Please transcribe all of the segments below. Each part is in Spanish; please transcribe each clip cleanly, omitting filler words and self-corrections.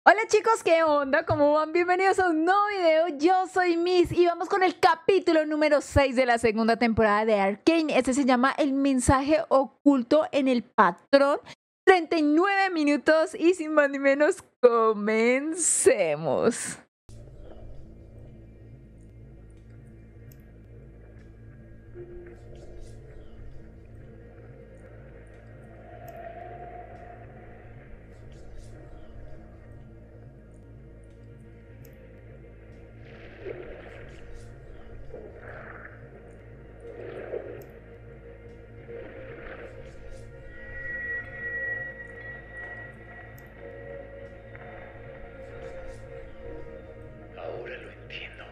Hola chicos, ¿qué onda? ¿Cómo van? Bienvenidos a un nuevo video. Yo soy Miss y vamos con el capítulo número 6 de la segunda temporada de Arcane. Este se llama El mensaje oculto en el patrón. 39 minutos y sin más ni menos, comencemos. Ahora lo entiendo.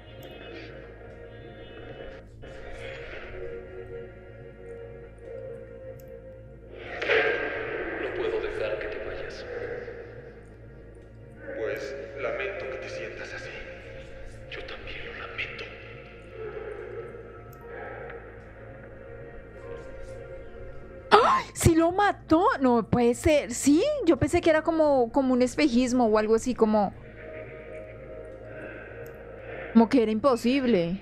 No puedo dejar que te vayas. Pues lamento que te sientas así. Yo también lo lamento. ¿Sí lo mató? No puede ser. ¿Sí? Yo pensé que era como un espejismo o algo así, como que era imposible.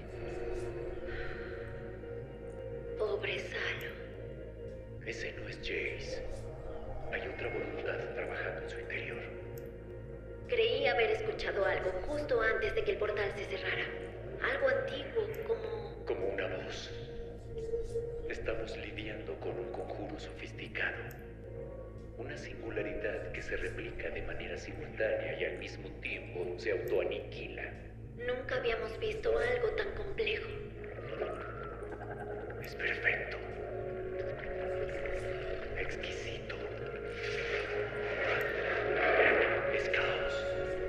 Pobre Salo. Ese no es Jace. Hay otra voluntad trabajando en su interior. Creí haber escuchado algo justo antes de que el portal se cerrara. Algo antiguo, Como una voz. Estamos lidiando con un conjuro sofisticado. Una singularidad que se replica de manera simultánea y al mismo tiempo se autoaniquila. Nunca habíamos visto algo tan complejo. Es perfecto. Exquisito. Es caos.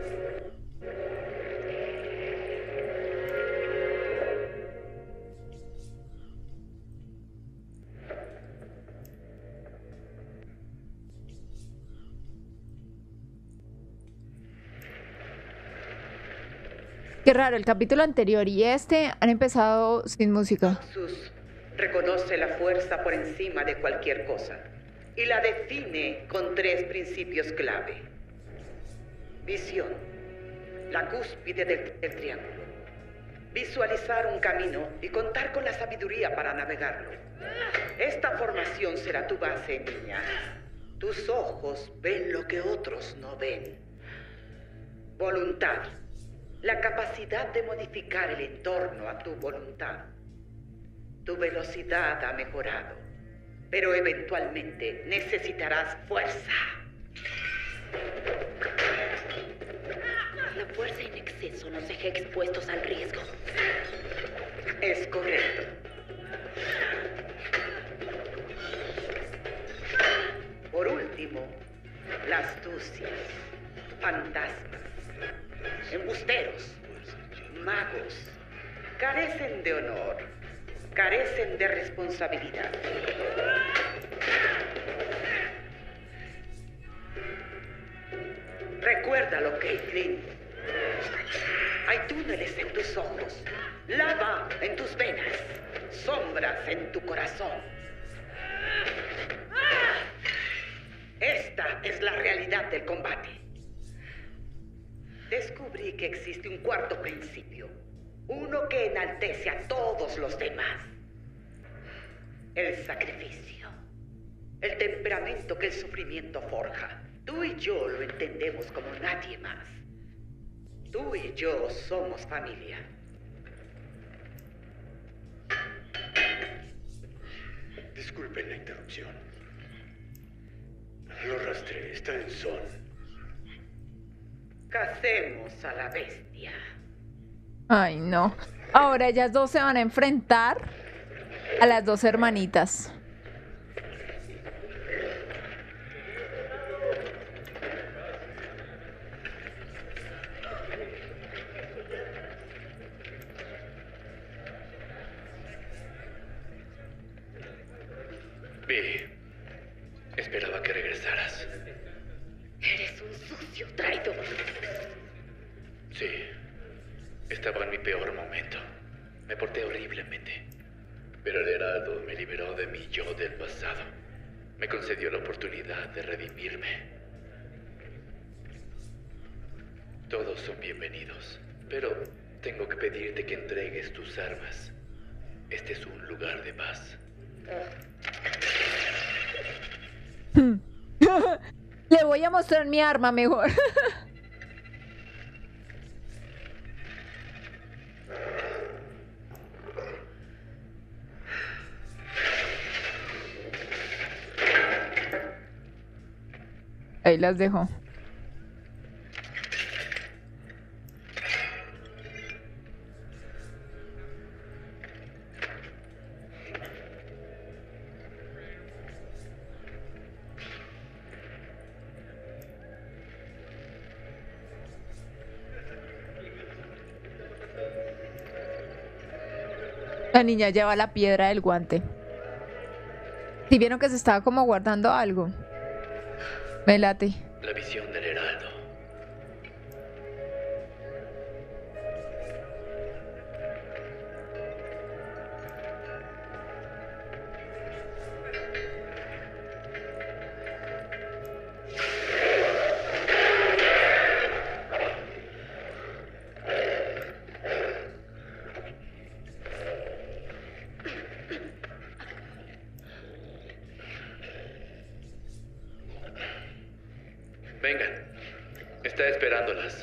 Qué raro, el capítulo anterior y este han empezado sin música. Sus reconoce la fuerza por encima de cualquier cosa y la define con tres principios clave. Visión, la cúspide del triángulo. Visualizar un camino y contar con la sabiduría para navegarlo. Esta formación será tu base, niña. Tus ojos ven lo que otros no ven. Voluntad, la capacidad de modificar el entorno a tu voluntad. Tu velocidad ha mejorado, pero eventualmente necesitarás fuerza. La fuerza en exceso nos deja expuestos al riesgo. Es correcto. Por último, la astucia, fantasmas, embusteros, magos, carecen de honor, carecen de responsabilidad. Recuérdalo, Caitlin. Hay túneles en tus ojos, lava en tus venas, sombras en tu corazón. Esta es la realidad del combate. Descubrí que existe un cuarto principio, uno que enaltece a todos los demás. El sacrificio, el temperamento que el sufrimiento forja. Tú y yo lo entendemos como nadie más. Tú y yo somos familia. Disculpen la interrupción. Lo rastré, está en Son. Cacemos a la bestia. Ay, no. Ahora ellas dos se van a enfrentar a las dos hermanitas. Vi. Esperaba que regresaras. Eres un sucio traidor. Sí. Estaba en mi peor momento. Me porté horriblemente. Pero el Heraldo me liberó de mi yo del pasado. Me concedió la oportunidad de redimirme. Todos son bienvenidos, pero tengo que pedirte que entregues tus armas. Este es un lugar de paz. Le voy a mostrar mi arma mejor. Ahí las dejo. La niña lleva la piedra del guante. Si vieron que se estaba como guardando algo. Me late. La visión del Heraldo. Vengan, está esperándolas.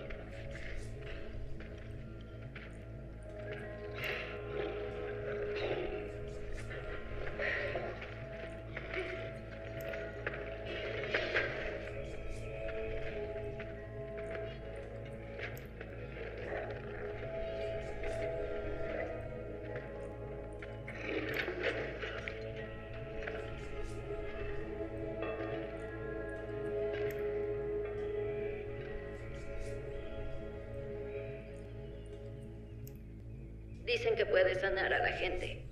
Dicen que puede sanar a la gente.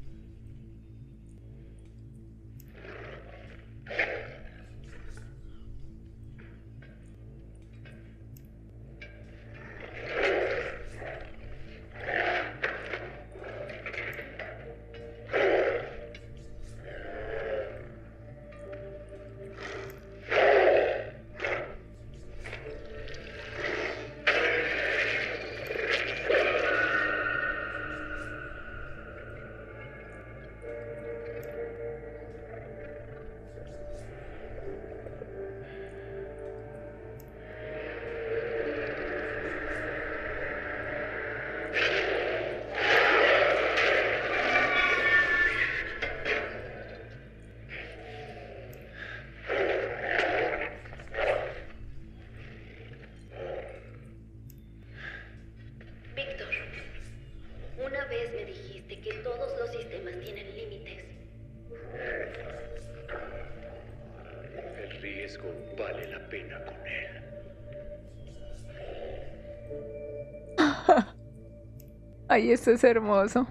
Víctor, una vez me dijiste que todos los sistemas tienen límites. El riesgo vale la pena con él. Ay, esto es hermoso.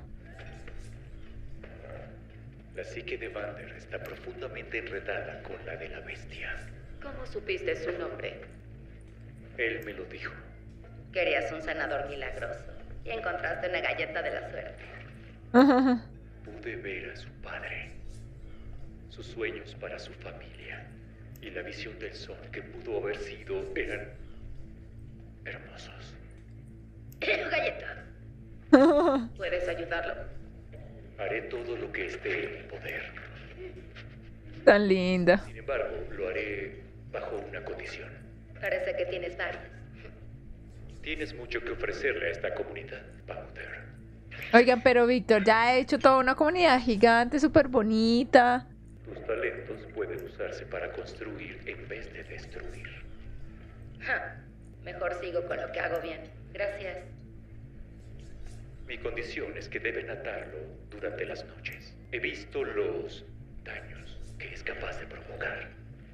La psique de Vander está profundamente enredada con la de la bestia. ¿Cómo supiste su nombre? Él me lo dijo. Querías un sanador milagroso y encontraste una galleta de la suerte. Pude ver a su padre, sus sueños para su familia y la visión del sol que pudo haber sido eran hermosos. Galleta. ¿Puedes ayudarlo? Haré todo lo que esté en mi poder. Tan linda. Sin embargo, lo haré bajo una condición. Parece que tienes varias. Tienes mucho que ofrecerle a esta comunidad, Powder. Oigan, pero Víctor ya ha hecho toda una comunidad gigante, súper bonita. Tus talentos pueden usarse para construir en vez de destruir. Ja, mejor sigo con lo que hago bien. Gracias. Mi condición es que deben atarlo durante las noches. He visto los daños que es capaz de provocar.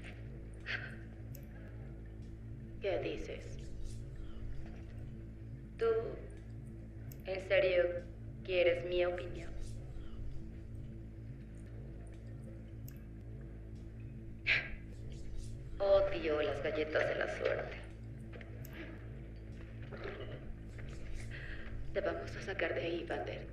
¿Qué dices? ¿Tú, en serio, quieres mi opinión? Odio las galletas de la suerte. Te vamos a sacar de ahí, Vander.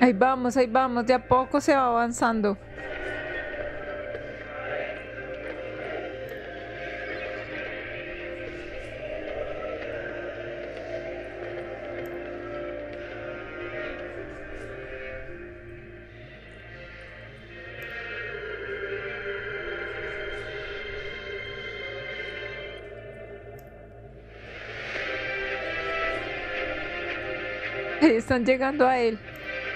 ahí vamos, de a poco se va avanzando. Están llegando a él.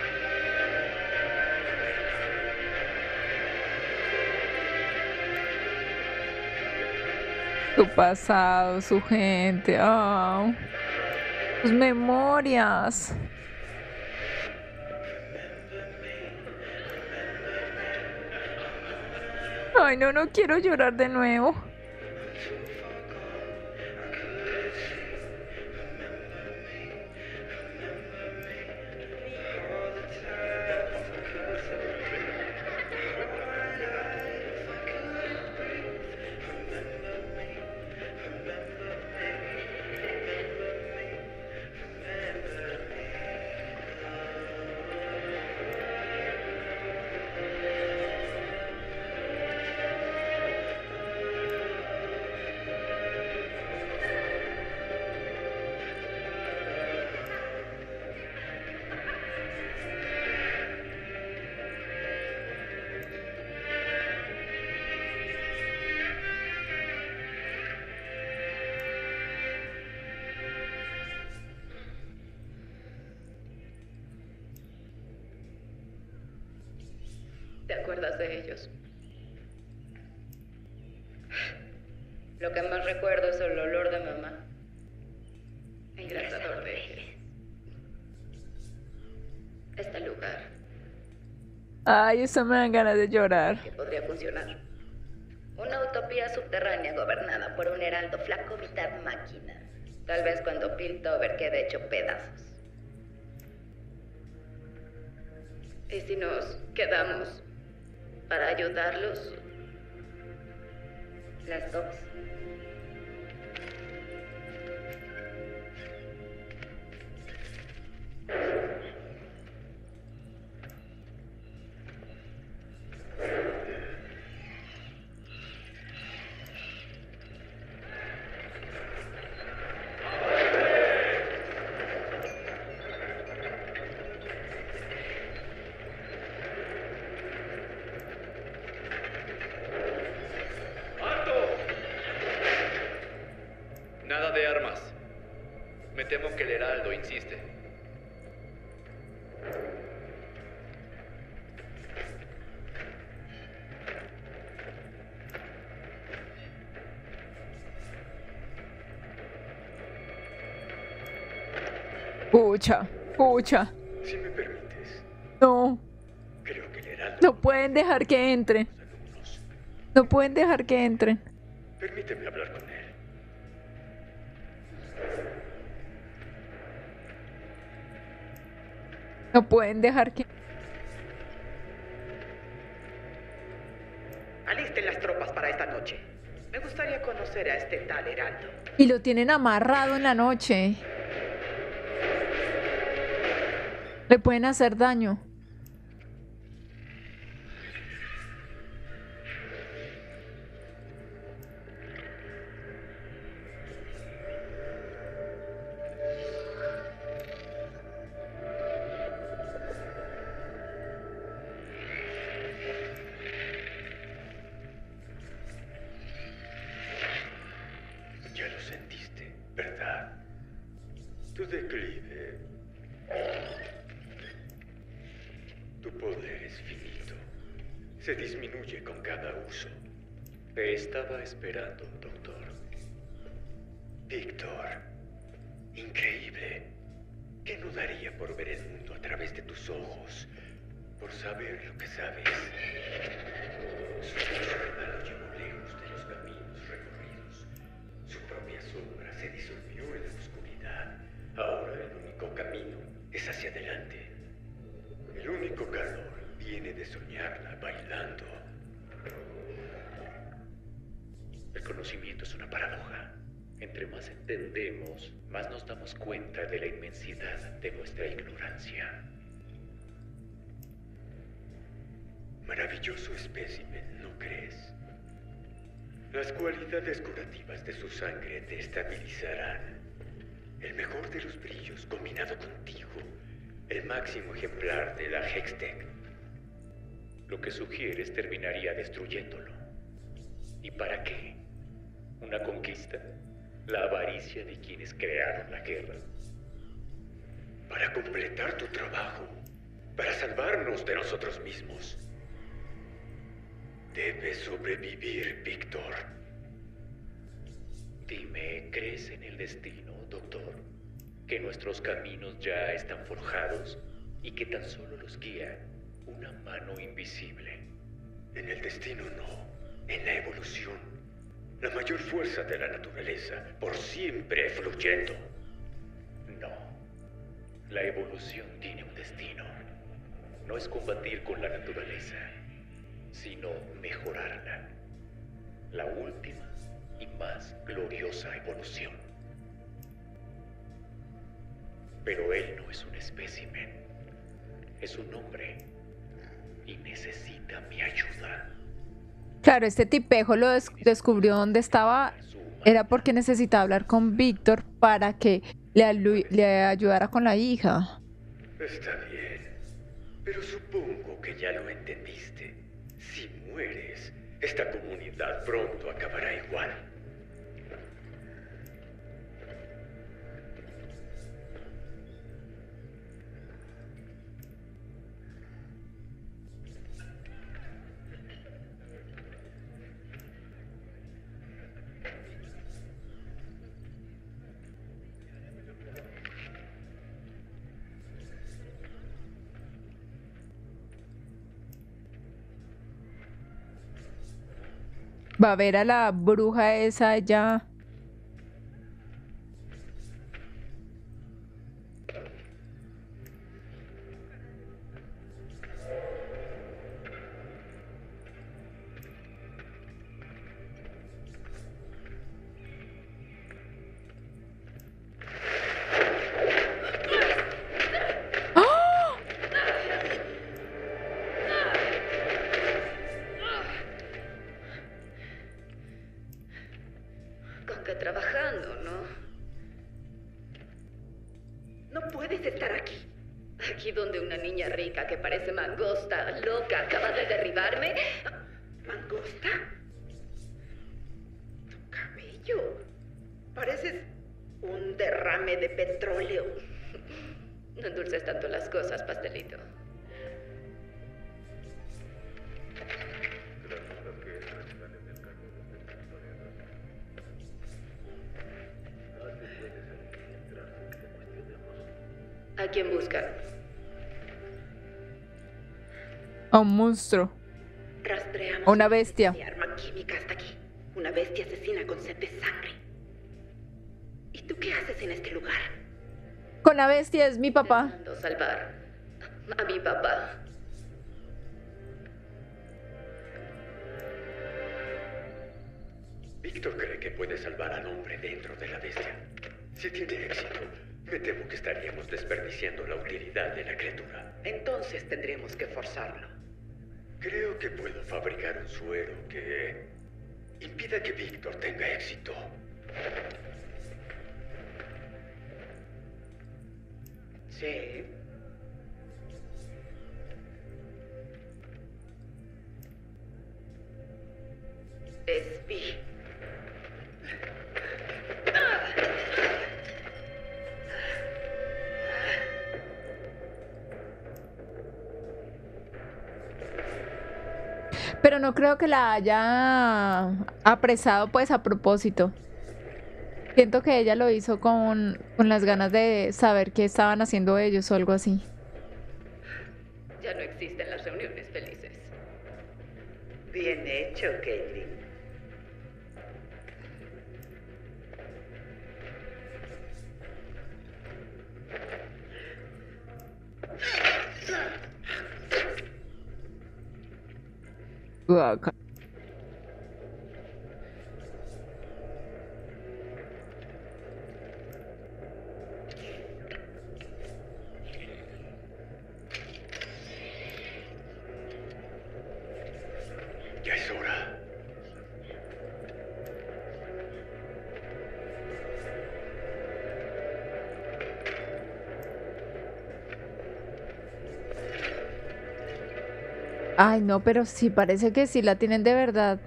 Su pasado, su gente, sus memorias. Ay, no, no quiero llorar de nuevo. ¿Te acuerdas de ellos? Lo que más recuerdo es el olor de mamá. El hidratador de ella. Este lugar. Ay, eso me dan ganas de llorar. Que podría funcionar. Una utopía subterránea gobernada por un heraldo flaco mitad máquina. Tal vez cuando Piltover quede hecho pedazos. ¿Y si nos quedamos para ayudarlos? Las dos. Nada de armas. Me temo que el heraldo insiste. Pucha, pucha. Si me permites, No, creo que el heraldo... no pueden dejar que entren. Alumnos. No pueden dejar que entren. Permíteme hablar con él. No pueden dejar que... Alisten las tropas para esta noche. Me gustaría conocer a este tal heraldo. Y lo tienen amarrado en la noche. Le pueden hacer daño. Ya lo sentiste, ¿verdad? Tu declive. Tu poder es finito. Se disminuye con cada uso. Te estaba esperando, doctor. Víctor. Increíble. ¿Qué no daría por ver el mundo a través de tus ojos? Por saber lo que sabes. Su mirada lo llevó lejos de los caminos recorridos. Su propia sombra se disolvió en la oscuridad. Ahora el único camino es hacia adelante. El único calor viene de soñarla bailando. El conocimiento es una paradoja. Entre más entendemos, más nos damos cuenta de la inmensidad de nuestra ignorancia. Maravilloso espécimen, ¿no crees? Las cualidades curativas de su sangre te estabilizarán. El mejor de los brillos combinado contigo. El máximo ejemplar de la Hextech. Lo que sugieres terminaría destruyéndolo. ¿Y para qué? ¿Una conquista? ¿La avaricia de quienes crearon la guerra? Para completar tu trabajo. Para salvarnos de nosotros mismos. Debes sobrevivir, Víctor. Dime, ¿crees en el destino, doctor? ¿Que nuestros caminos ya están forjados y que tan solo los guía una mano invisible? En el destino no, en la evolución. La mayor fuerza de la naturaleza, por siempre fluyendo. No. La evolución tiene un destino. No es combatir con la naturaleza, sino mejorarla. La última y más gloriosa evolución. Pero él no es un espécimen. Es un hombre. Y necesita mi ayuda. Claro, este tipejo lo descubrió dónde estaba. Era porque necesitaba hablar con Víctor para que le ayudara con la hija. Está bien, pero supongo que ya lo entendiste. Si mueres, esta comunidad pronto acabará igual. Va a ver a la bruja esa ya. Con que trabajando, ¿no? No puedes estar aquí. Aquí donde una niña rica que parece mangosta, loca, acaba de derribarme. ¿Mangosta? Tu cabello. Pareces un derrame de petróleo. No endulces tanto las cosas, pastelito. ¿A quién buscan? A un monstruo. Rastreamos A una bestia. de arma química hasta aquí. Una bestia asesina con sed de sangre. ¿Y tú qué haces en este lugar? Con la bestia es mi papá. Intentando salvar a mi papá. Víctor cree que puede salvar al hombre dentro de la bestia. Si tiene éxito, me temo que estaríamos desperdiciando la utilidad de la criatura. Entonces tendremos que forzarlo. Creo que puedo fabricar un suero que impida que Víctor tenga éxito. Sí. Espi. Pero no creo que la haya apresado pues a propósito. Siento que ella lo hizo con las ganas de saber qué estaban haciendo ellos o algo así. Ya no existen las reuniones felices. Bien hecho, Caitlin. Guaca. Ay, no, pero sí, parece que sí la tienen de verdad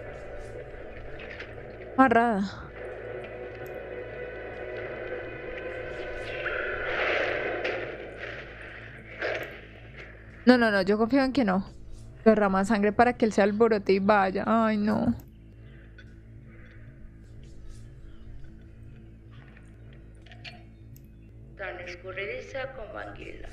amarrada. No, no, no, yo confío en que no. Derrama sangre para que él se alborote y vaya. Ay, no. Tan escurridiza como anguila.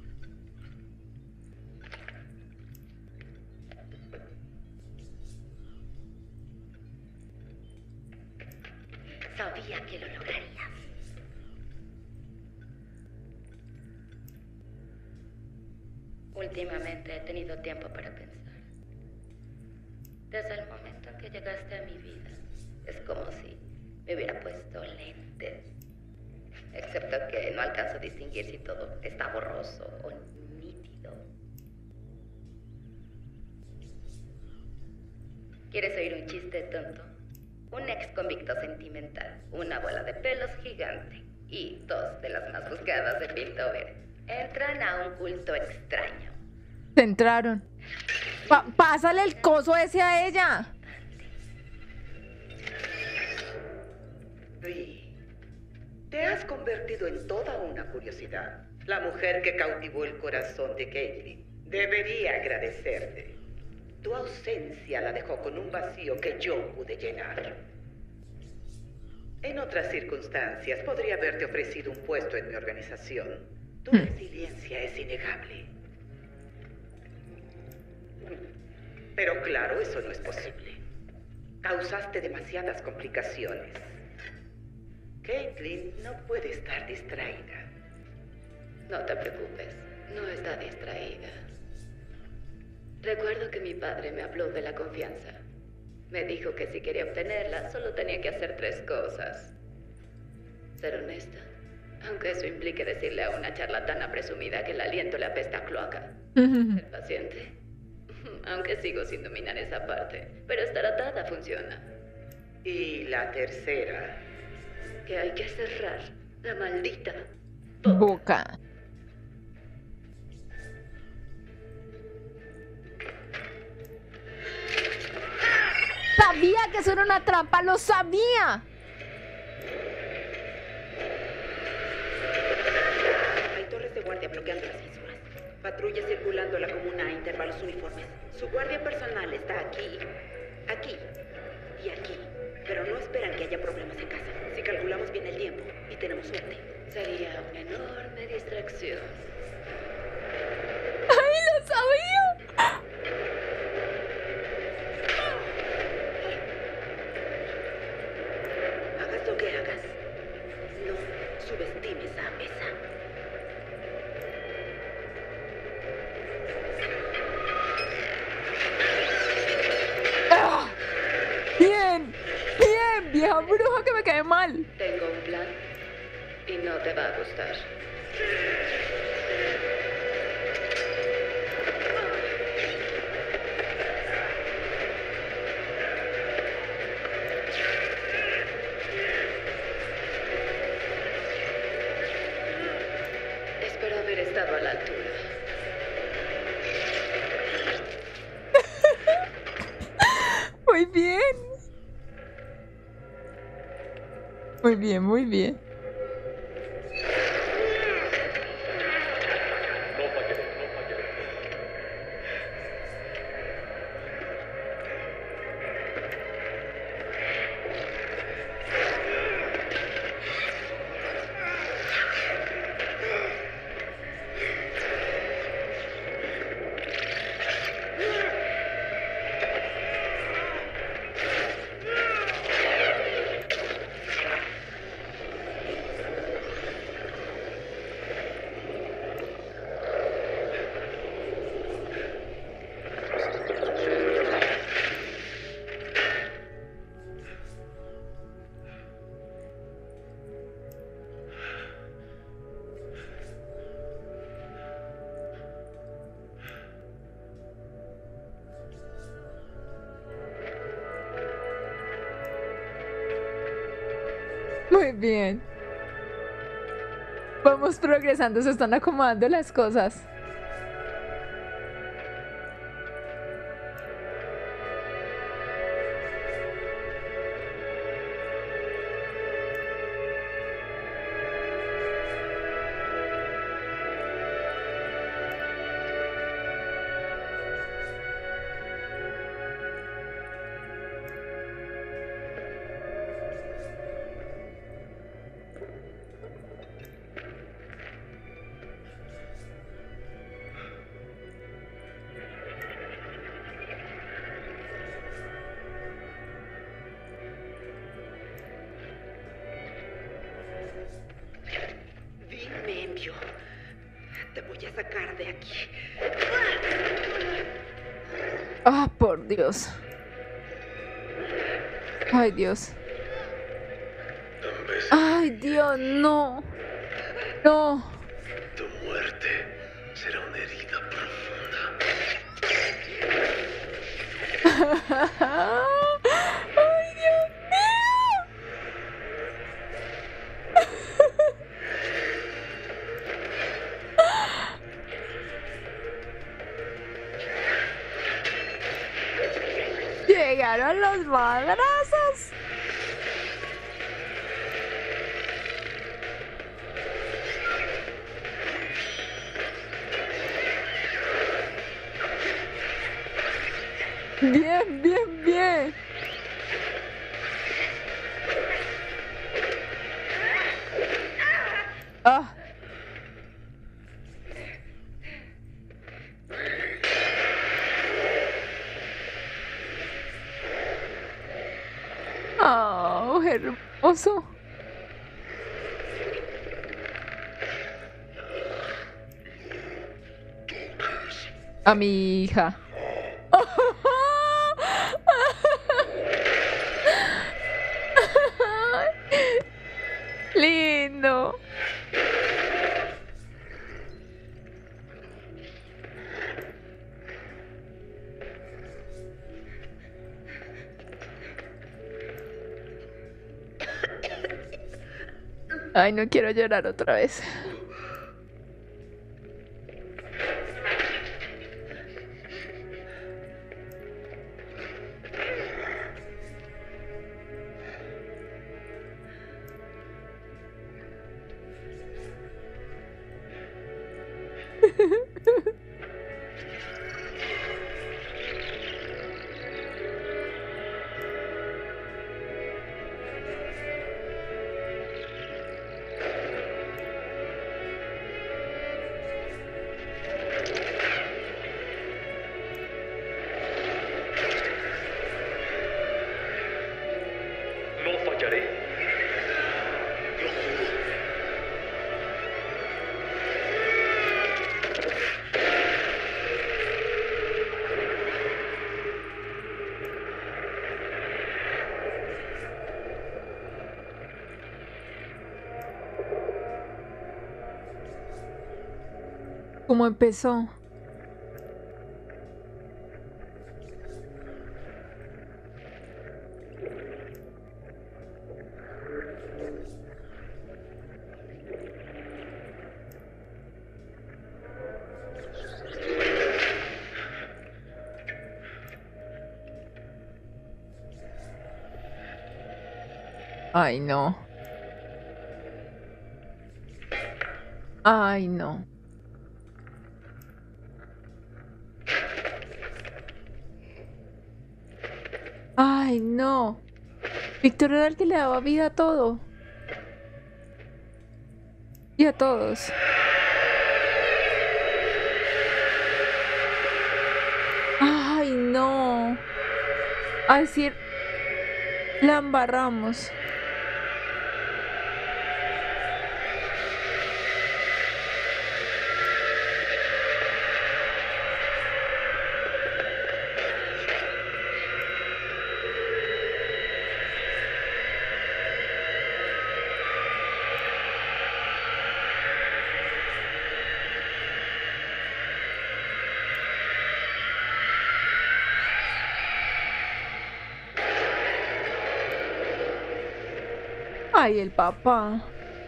Sabía que lo lograrías. Últimamente he tenido tiempo para pensar. Desde el momento en que llegaste a mi vida, es como si me hubiera puesto lentes. Excepto que no alcanzo a distinguir si todo está borroso o nítido. ¿Quieres oír un chiste tonto? Un ex convicto sentimental, una bola de pelos gigante y dos de las más buscadas de Piltover entran a un culto extraño. Se entraron. Pásale el coso ese a ella. Vi. Te has convertido en toda una curiosidad. La mujer que cautivó el corazón de Caitlin debería agradecerte. Tu ausencia la dejó con un vacío que yo pude llenar. En otras circunstancias podría haberte ofrecido un puesto en mi organización. Tu resiliencia es innegable. Pero claro, eso no es posible. Causaste demasiadas complicaciones. Caitlin no puede estar distraída. No te preocupes, no está distraída. Recuerdo que mi padre me habló de la confianza. Me dijo que si quería obtenerla, solo tenía que hacer 3 cosas. Ser honesta, aunque eso implique decirle a una charlatana presumida que el aliento le apesta a cloaca. Ser paciente, aunque sigo sin dominar esa parte, pero estar atada funciona. Y la tercera... Que hay que cerrar la maldita Boca. Sabía que eso era una trampa, lo sabía. Hay torres de guardia bloqueando las fisuras. Patrullas circulando la comuna a intervalos uniformes. Su guardia personal está aquí, aquí y aquí. Pero no esperan que haya problemas en casa. Si calculamos bien el tiempo y tenemos suerte. sería una enorme distracción. ¡Ay, lo sabía! Hagas lo que hagas, no subestimes a Mesa. ¡Ah! Bien, bien, vieja bruja que me cae mal. Tengo un plan y no te va a gustar. Espero haber estado a la altura. Muy bien. Muy bien, muy bien. No fallaré, no fallaré. Muy bien. Vamos progresando, se están acomodando las cosas. limpio. Te voy a sacar de aquí. Ah, por Dios. Ay, Dios. Ay, Dios, no. No. Tu muerte será una herida profunda. Ay, Dios mío. Llegaron los madrazos. Bien, bien, bien. Ah. Oh, hermoso. A mi hija. Lindo. Ay, no quiero llorar otra vez. No fallaré. Lo juro. ¿Cómo empezó? Ay, no. Ay, no. Ay, no. Víctor era el que le daba vida a todo. Y a todos. Ay, no. A decir, la embarramos. Ay, el papá.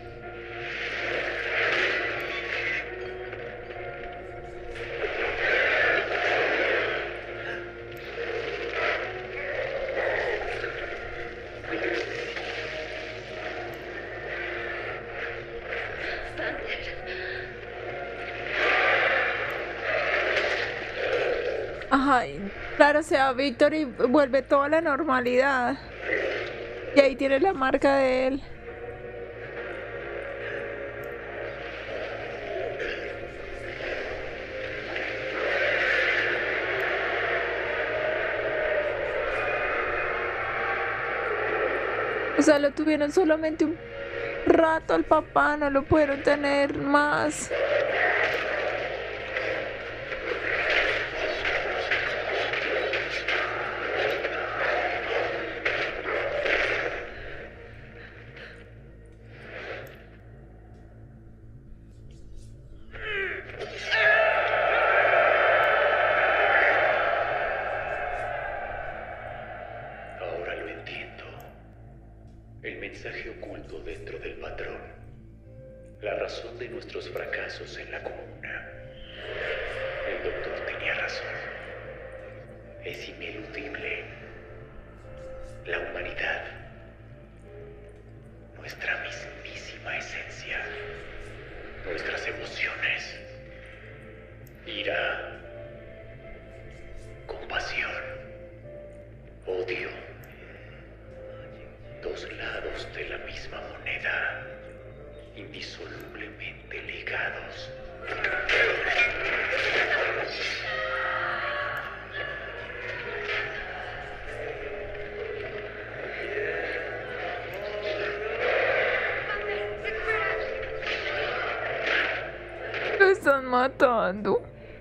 Ay, claro, se va Víctor y vuelve toda la normalidad. Y ahí tiene la marca de él. O sea, lo tuvieron solamente rato al papá, no lo pudieron tener más. Ahora lo entiendo. El mensaje oculto dentro del patrón. La razón de nuestros fracasos en la comuna. El doctor tenía razón. Es ineludible. La humanidad. Nuestra mismísima esencia. Nuestras emociones. Ira. Compasión. Odio. Dos lados de la misma moneda, indisolublemente ligados. Lo están matando.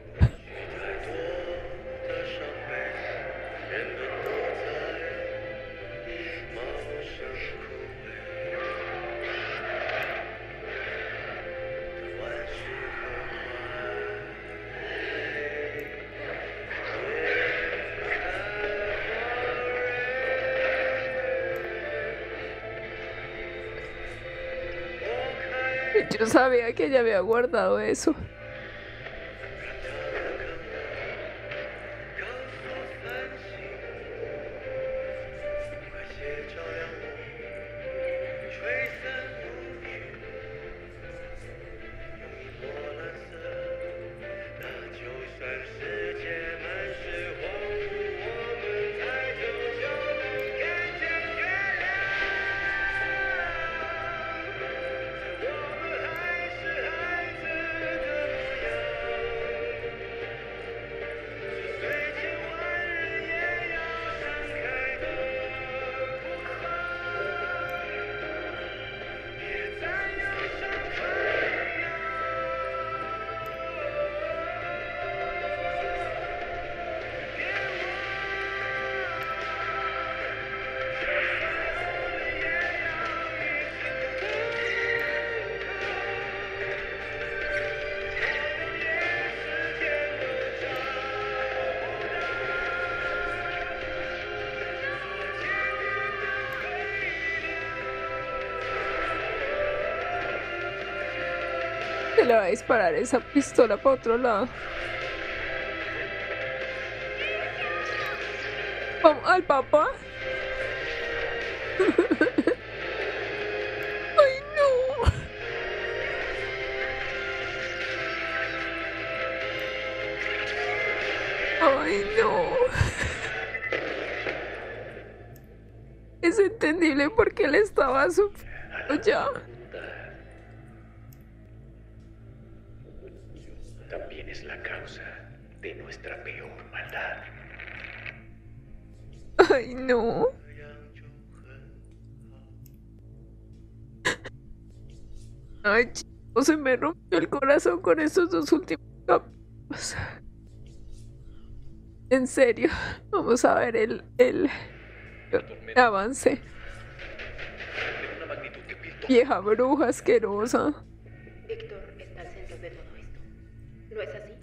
Yo sabía que ella había guardado eso. Se le va a disparar esa pistola para otro lado. ¿Vamos al papá? Ay, no. Ay, no. Es entendible porque él estaba sufriendo ya. También es la causa de nuestra peor maldad. Ay, no. Ay, chicos, se me rompió el corazón con estos dos últimos capítulos. En serio, vamos a ver el avance. De una magnitud que Piltover. Vieja bruja asquerosa. Víctor está al centro de todo esto. ¿No es así?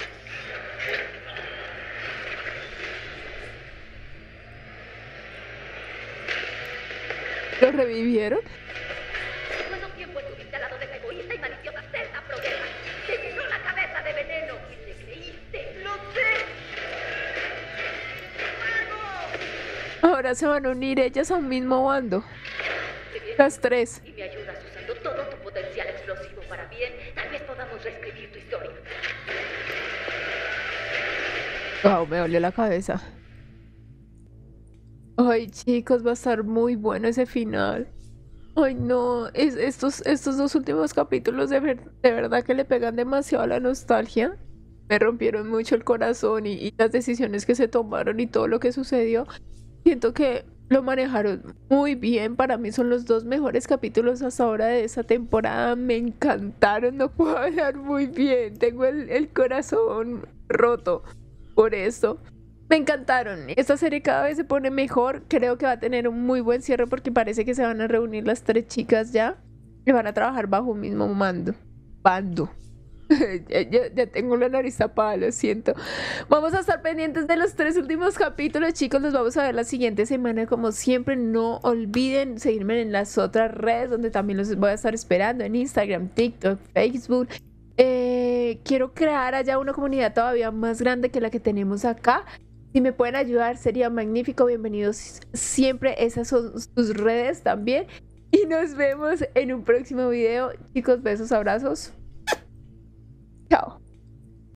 ¿Lo revivieron? ¿Cuánto tiempo estuviste al lado de esa egoísta y maliciosa celda, Proguerra? Te llenó la cabeza de veneno y le creíste. ¡Lo sé! Ahora se van a unir ellas a un mismo bando. Las tres. Y me ayudas usando todo tu potencial explosivo para bien. Tal vez podamos reescribir tu historia. Wow, me dolió la cabeza. Ay, chicos, va a estar muy bueno ese final. Ay, no, estos dos últimos capítulos de verdad que le pegan demasiado a la nostalgia. Me rompieron mucho el corazón y las decisiones que se tomaron y todo lo que sucedió. Siento que lo manejaron muy bien. Para mí son los dos mejores capítulos hasta ahora de esa temporada. Me encantaron, no puedo hablar muy bien. Tengo el corazón roto por esto. Me encantaron. Esta serie cada vez se pone mejor. Creo que va a tener un muy buen cierre porque parece que se van a reunir las tres chicas ya y van a trabajar bajo un mismo bando. Ya tengo la nariz tapada, lo siento. Vamos a estar pendientes de los 3 últimos capítulos, chicos. Los vamos a ver la siguiente semana. Como siempre, no olviden seguirme en las otras redes donde también los voy a estar esperando, en Instagram, TikTok, Facebook. Quiero crear allá una comunidad todavía más grande que la que tenemos acá. Si me pueden ayudar sería magnífico. Bienvenidos siempre. Esas son sus redes también. Y nos vemos en un próximo video. Chicos, besos, abrazos. Chao.